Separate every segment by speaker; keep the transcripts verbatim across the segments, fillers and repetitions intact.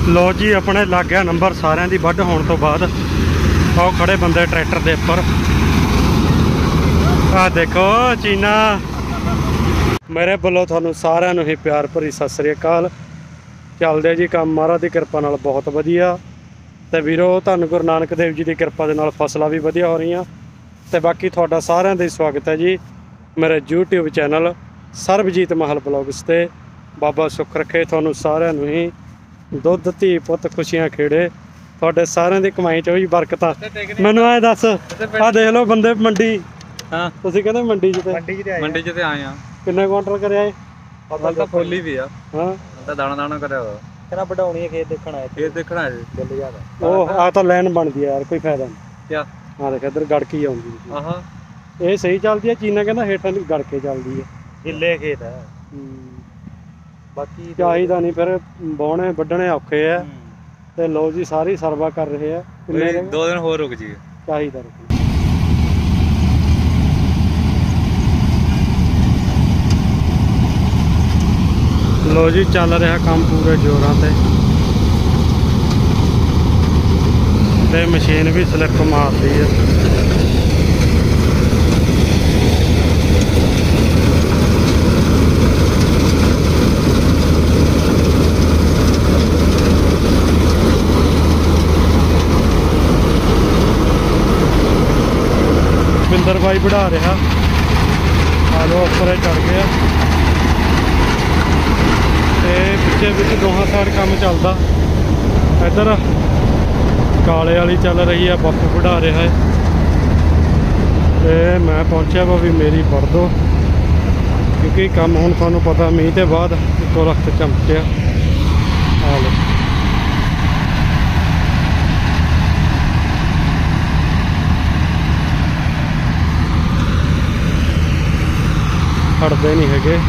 Speaker 1: लो जी अपने लग गया नंबर सारिਆਂ ਦੀ ਵੱਢ होने तो बाद आओ खड़े बंदे ट्रैक्टर के उपर आ देखो चीना मेरे वालों थानू सारिਆਂ ਨੂੰ ही प्यार भरी सत श्री अकाल। चलदे जी काम महाराज की कृपा नाल बहुत वधिया ते वीरो धन गुरु नानक देव जी की कृपा दे नाल फसलां भी वधिया हो रही ते बाकी तुहाडा सारिਆਂ ਦਾ स्वागत है जी मेरे यूट्यूब चैनल सरबजीत महल ब्लॉग्स ते। बाबा सुख रखे थानू सारिਆਂ ਨੂੰ ही दुध धी पुत खुशियां खेड़े तुहाडे सारिਆਂ ਦੀ कमाई च भी बरकत। मैनू आए दस आ देख लो बंदे मंडी हाँ तुसीं कहंदे मंडी च मंडी च मंडी च आए आ किन्ने क्वांटल करे आए पता तो फुल ही भी आ हां तो दाना दाना करया हो तेरा बढ़ाउणी है खेत देखण आए खेत देखण आए जल्दी ज्यादा ओ आ तो लाइन बनदी है यार कोई फायदा नहीं क्या हां देख इधर गड़की आउंदी आहा ये सही चलदी है चीना कहंदा हेठां दी गड़के चलदी है गिल्ले खेत है बाकी चाहिदा नहीं फिर बोने वड्ढने औखे है ते लो जी सारी सरवा कर रहे हैं दो दिन होर रुक जी चाहिदा लो जी चल रहा काम पूरे जोरां ते ते मशीन भी स्लिप मारदी है। बिंदर भाई बढ़ा रहा आलो उपर चढ़ गया ते पिछे पिछ दोहां साइड काम चलता। इधर काले वाली चल रही है बापू बढ़ा रहा है ते मैं पहुंचा वा भी मेरी पढ़ दो क्योंकि काम हुण तुहानूं पता मीह ते बाद इक्को लख्त चमकिया आ लो खड़ते नहीं है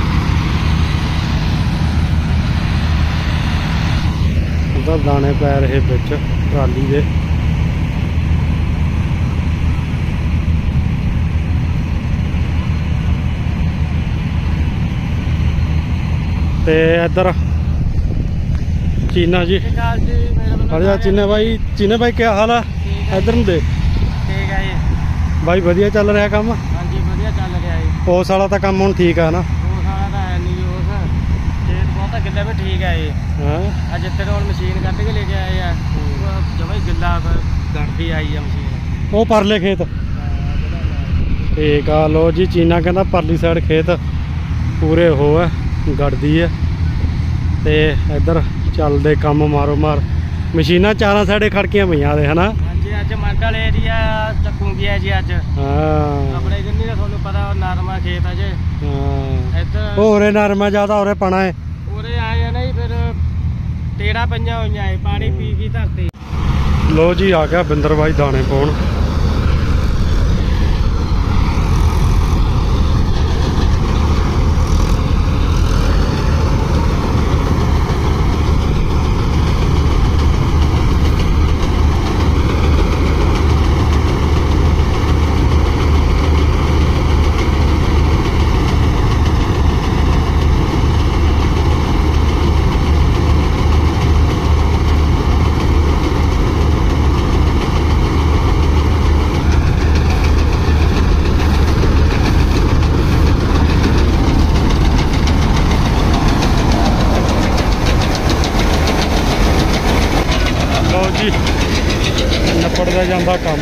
Speaker 1: उधर दाने पै रहे बिच ट्राली दे ते इधर चीना जी अरे चीने भाई चीने भाई क्या हाल है इधर दे ठीक है जी भाई वधिया चल रहा काम हाँ जी वधिया चल रहा है उस वाला तो काम हुण ठीक है ना उस वाला तो है नहीं उस खेत बहुत गिल्ला भी ठीक है ये हां जितने तो मशीन कट के लेके आए हैं जमा ही गिल्ला गड़ती आई है मशीन वो परले खेत ठीक आ। लो जी चीना कहता परली साइड खेत पूरे हो है गड़दी है ते इधर चलते काम मारो मार मशीना चारों साइड खड़कियां पईयां दे है ना अज मंडल एरिया चकूंगी है जी अज अपने जिन्नी तो थोनू पता नरमा खेत है जी इधर होरे नरमा ज्यादा होरे पना है होरे आए है नहीं फिर टेड़ा पईयां होईयां है पानी पी की धरती। लो जी आ गया बिंदर भाई दाने पाउण नपड़दा जांदा काम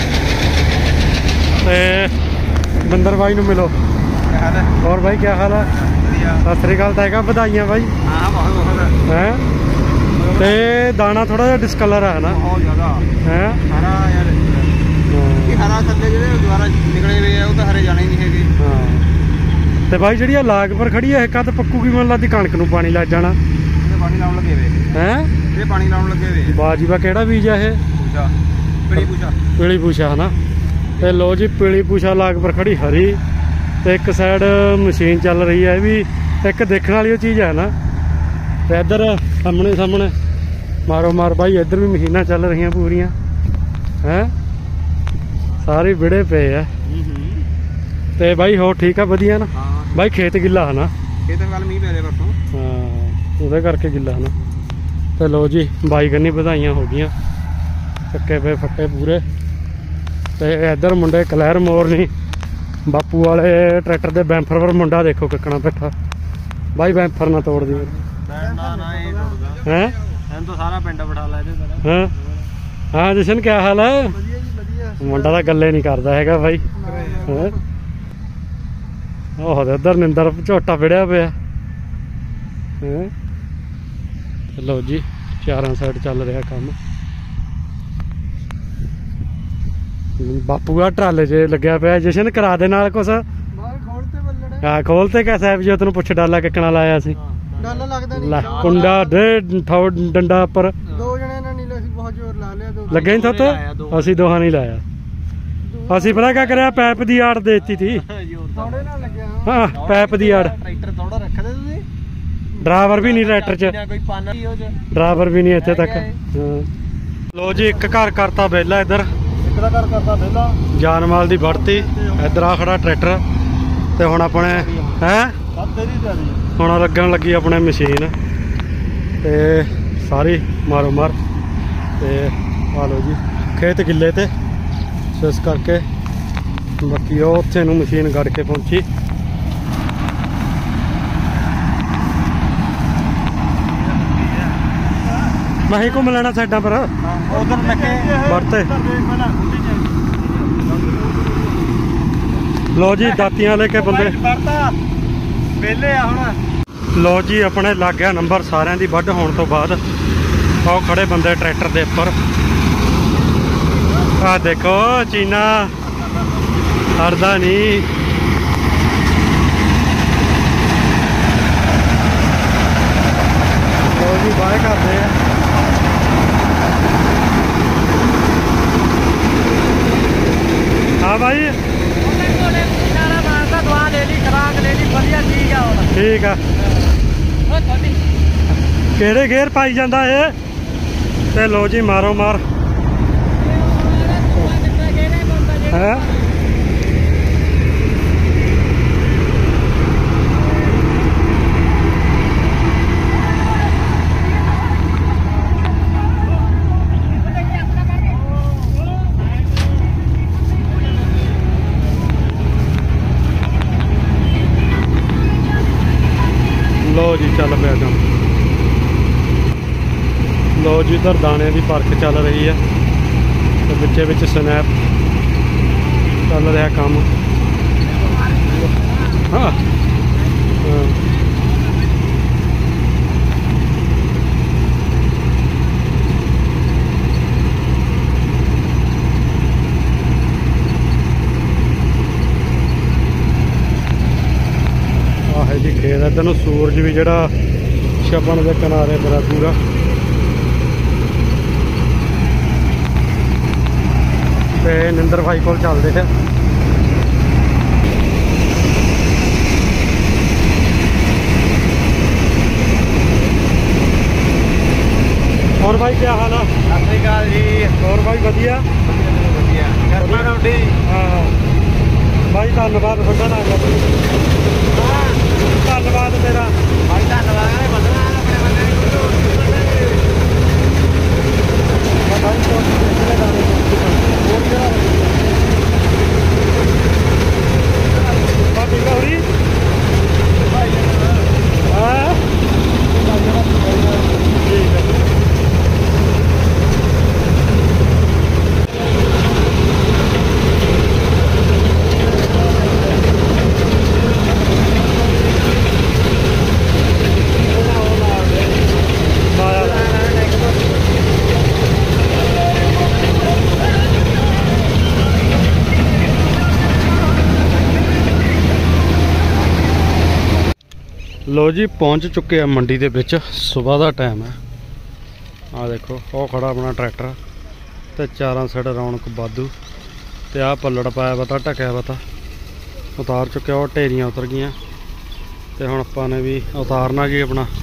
Speaker 1: ते बिंदर भाई नूं मिलो और भाई क्या हाल है सत श्री अकाल तैगा बधाइयां भाई हैं ते दाना थोड़ा जिहा डिस्कलर है ना बहुत ज़्यादा हैं हरा यार हरा थल्ले जिहड़े दुबारा निकले हुए है वो तो हरे जाने ही नहीं हैगे हाँ ते भाई जिहड़ी लाग पर खड़ी है एक तो पक्कूगी मन लगदी कणक नूं पानी लग जाना पानी लाउण लगे वे हैं ये पानी लाउण लगे वे बाजीबा किहड़ा बीज है ये पीली पूछा पीली पूछा है ना ते लो जी पीली पूछा लाग पर खड़ी हरी ते एक साइड मशीन चल रही है भी एक देखने वाली चीज़ है ना ते इधर सामने सामने मारो मार भाई इधर भी मशीनां चल रही पूरियां हैं सारे विड़े पे है ते भाई हो ठीक है वधिया ना भाई खेत गिला है ना खेत वाल मीह पै परसों हाँ ਉਹਦੇ ਕਰਕੇ ਗਿੱਲਾ ਹੈ ਨਾ तो लो जी बाई कन्नी बधाइयां हो गई चक्के पे फट्टे पूरे। तो इधर मुंडे कलैर मोर नहीं बापू वाले ट्रैक्टर के बैंफर पर मुंडा देखो किकना बैठा। भाई बैंफर ना तोड़ दी हैं तो सारा पिंड बिठा ला। हाँ हाँ जशन क्या हाल है? मुंडा तो गल्ले नहीं करता है भाई। ओह उधर निंदर झोटा फिड़िया पे। लो जी चारों साइड चल रहा काम। बापू का ट्राले च लग्या पे जशन करा दे नाल कुछ। हाँ खोलते क्या साहब जी तेन पुछ डाला किकना लाया सी कुंडा डे डंडा पर लगे नहीं तो असी दोहा नहीं लाया। असी पता क्या कराया पैप की आड़ देती थी। हाँ पैप की आड़ ड्राइवर भी नहीं ट्रैक्टर च ड्राइवर भी नहीं इतने तक। लो जी एक घर करता बेला इधर जान माल की बढ़ती इधर आ खड़ा ट्रैक्टर। तो हुण अपने है हुण लगन लगी अपने मशीन ते सारी मारो मार। ते आ लो जी खेत गिले ते इस करके बाकी वो उत्थे नूं मशीन गड़ के पहुंची। मैं ही घूम लेना साइडा पर बढ़ते। लो जी दातियां लेके बंदे लो जी अपने लग गया नंबर सारिਆਂ ਦੀ ਵੱਢ होने तो बाद आओ खड़े बंदे ट्रैक्टर के उपर। आ देखो चीना हटदा नहीं। लो जी बाय करते हैं। हाँ भाई ठीक है केड़े घेर पाई जाता है। ते लो जी मारो मार है। लो जी चल पे काम। लो जी इधर दाने की परख चल रही है तो बिचे बिच स्नैप चल रहा काम। हाँ है जी खेत इधर नूं सूरज भी जड़ा छपन के किनारे बड़ा पूरा। ते निंदर भाई को चलते हैं। और भाई क्या हाल है? सत श्री अकाल जी। और भाई वधिया हाँ भाई धन्यवाद बड़ा ना धन्यवाद मेरा भाई धन्यवाद। लो जी पहुंच चुके हैं मंडी के विच। सुबह का टाइम है। आ देखो वो खड़ा अपना ट्रैक्टर तो चारों साइड रौनक वाधू। तो आ पलड़ पाया पता ढकया पता उतार चुके वो ढेरियां उतर गई। तो हुण आपां ने भी उतारना जी अपना